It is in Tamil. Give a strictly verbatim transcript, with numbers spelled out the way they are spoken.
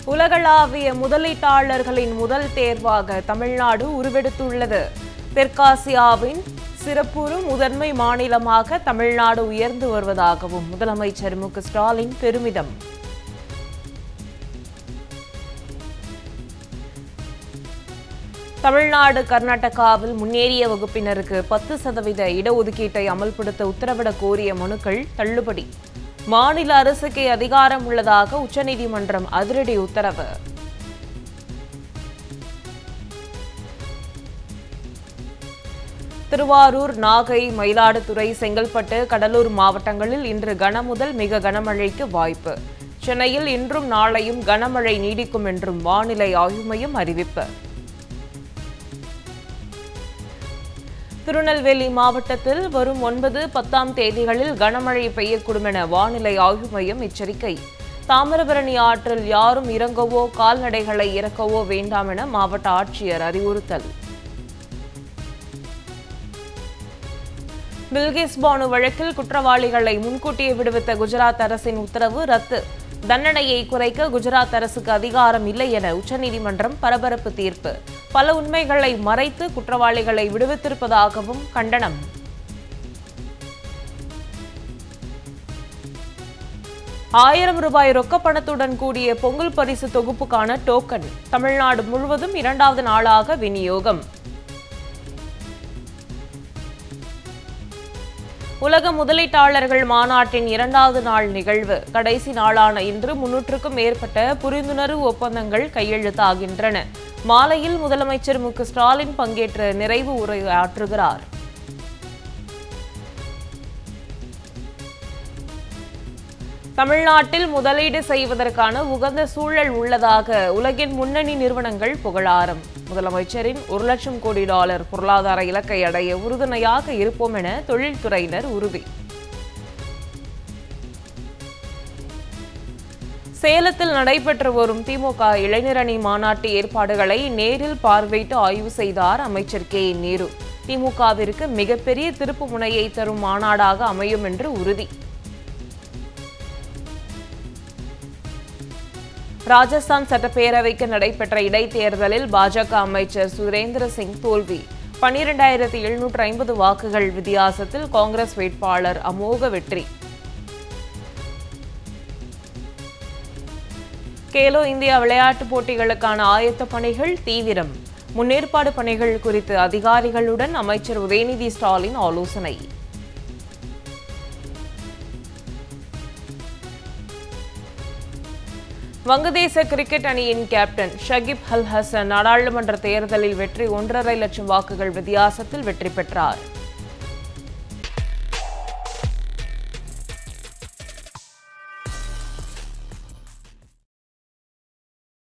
உலகளாவிய முதலீட்டாளர்களின் முதல் தேர்வாக தமிழ்நாடு உருவெடுத்துள்ளது. தெற்காசியாவின் சிறப்புறு முதன்மை மாநிலமாக தமிழ்நாடு உயர்ந்து வருவதாகவும் முதலமைச்சர் எம் கே ஸ்டாலின் பெருமிதம். தமிழ்நாடு கர்நாடகாவில் முன்னேறிய வகுப்பினருக்கு பத்து சதவீத இடஒதுக்கீட்டை அமல்படுத்த உத்தரவிடக் கோரிய மனுக்கள் தள்ளுபடி. மாநில அரசுக்கே அதிகாரம் உள்ளதாக உச்சநீதிமன்றம் அதிரடி உத்தரவு. திருவாரூர், நாகை, மயிலாடுதுறை, செங்கல்பட்டு, கடலூர் மாவட்டங்களில் இன்று கனமுதல் மிக கனமழைக்கு வாய்ப்பு. சென்னையில் இன்றும் நாளையும் கனமழை நீடிக்கும் என்றும் வானிலை ஆய்வு மையம் அறிவிப்பு. திருநெல்வேலி மாவட்டத்தில் வரும் ஒன்பது பத்தாம் தேதிகளில் கனமழை பெய்யக்கூடும் என வானிலை ஆய்வு மையம் எச்சரிக்கை. தாமிரபரணி ஆற்றில் யாரும் இறங்கவோ கால்நடைகளை இறக்கவோ வேண்டாம் என மாவட்ட ஆட்சியர் அறிவுறுத்தல். பில்கிஸ் பானு வழக்கில் குற்றவாளிகளை முன்கூட்டியே விடுவித்த குஜராத் அரசின் உத்தரவு ரத்து. தண்டனையை குறைக்க குஜராத் அரசுக்கு அதிகாரம் இல்லை என உச்சநீதிமன்றம் பரபரப்பு தீர்ப்பு. பல உண்மைகளை மறைத்து குற்றவாளிகளை விடுவித்திருப்பதாகவும் கண்டனம். ஆயிரம் ரூபாய் ரொக்கப்பணத்துடன் கூடிய பொங்கல் பரிசு தொகுப்புக்கான டோக்கன் தமிழ்நாடு முழுவதும் இரண்டாவது நாளாக விநியோகம். உலக முதலீட்டாளர்கள் மாநாட்டின் இரண்டாவது நாள் நிகழ்வு. கடைசி நாளான இன்று முன்னூற்றுக்கும் மேற்பட்ட புரிந்துணர்வு ஒப்பந்தங்கள் கையெழுத்தாகின்றன. மாலையில் முதலமைச்சர் எம் கே ஸ்டாலின் பங்கேற்று நிறைவு உரையாற்றுகிறார். தமிழ்நாட்டில் முதலீடு செய்வதற்கான உகந்த சூழல் உள்ளதாக உலகின் முன்னணி நிறுவனங்கள் புகழாரம். முதலமைச்சரின் ஒரு லட்சம் கோடி டாலர் பொருளாதார இலக்கை அடைய உறுதுணையாக இருப்போம் என தொழில்துறையினர் உறுதி. சேலத்தில் நடைபெற்று வரும் திமுக இளைஞரணி மாநாட்டு ஏற்பாடுகளை நேரில் பார்வையிட்டு ஆய்வு செய்தார் அமைச்சர் கே நேரு. திமுகவிற்கு மிகப்பெரிய திருப்பு முனையை தரும் மாநாடாக அமையும் என்று உறுதி. ராஜஸ்தான் சட்டப்பேரவைக்கு நடைபெற்ற இடைத்தேர்தலில் பாஜக அமைச்சர் சுரேந்திர சிங் தோல்வி. பன்னிரண்டாயிரத்தி எழுநூற்று ஐம்பது வாக்குகள் வித்தியாசத்தில் காங்கிரஸ் வேட்பாளர் அமோக வெற்றி. கேலோ இந்தியா விளையாட்டுப் போட்டிகளுக்கான ஆயத்த பணிகள் தீவிரம். முன்னேற்பாடு பணிகள் குறித்து அதிகாரிகளுடன் அமைச்சர் உதயநிதி ஸ்டாலின் ஆலோசனை. வங்கதேச கிரிக்கெட் அணியின் கேப்டன் ஷகிப் அல் ஹசன் நாடாளுமன்ற தேர்தலில் வெற்றி ஒன்றரை லட்சம் வாக்குகள் வித்தியாசத்தில் வெற்றி பெற்றார்.